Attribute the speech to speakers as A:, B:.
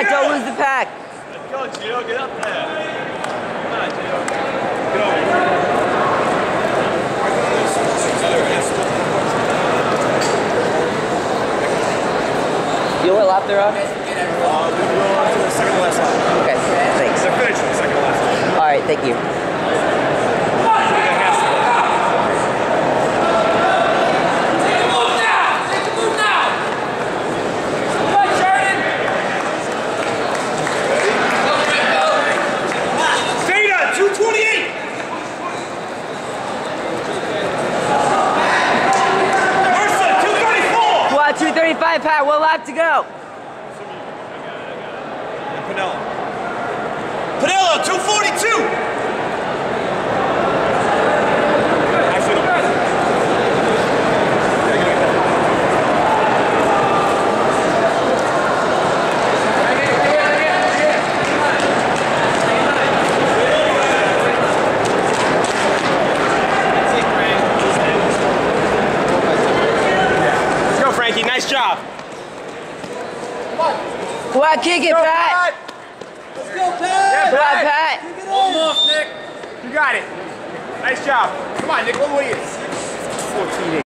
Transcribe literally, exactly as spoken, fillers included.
A: Pat, don't lose the pack.
B: Let's go, Gio. Get up there. Come on, Gio. Get over here.
A: You know what lap they're on?
B: Uh, we're on to the second to last lap.
A: Okay, thanks.
B: They're finishing the second to last lap.
A: All right, thank you. two thirty-five, Pat. One lap to go.
B: Pinello. Pinello, two forty-two. Actually, no. Nice job.
A: Come on, kick it,
B: Go,
A: Pat.
B: Pat.
C: Let's go, Pat.
B: Yeah,
A: Come on,
B: Pat.
A: Pat.
C: Almost, Nick.
B: You got it. Nice job. Come on, Nick. What were you? fourteen eight.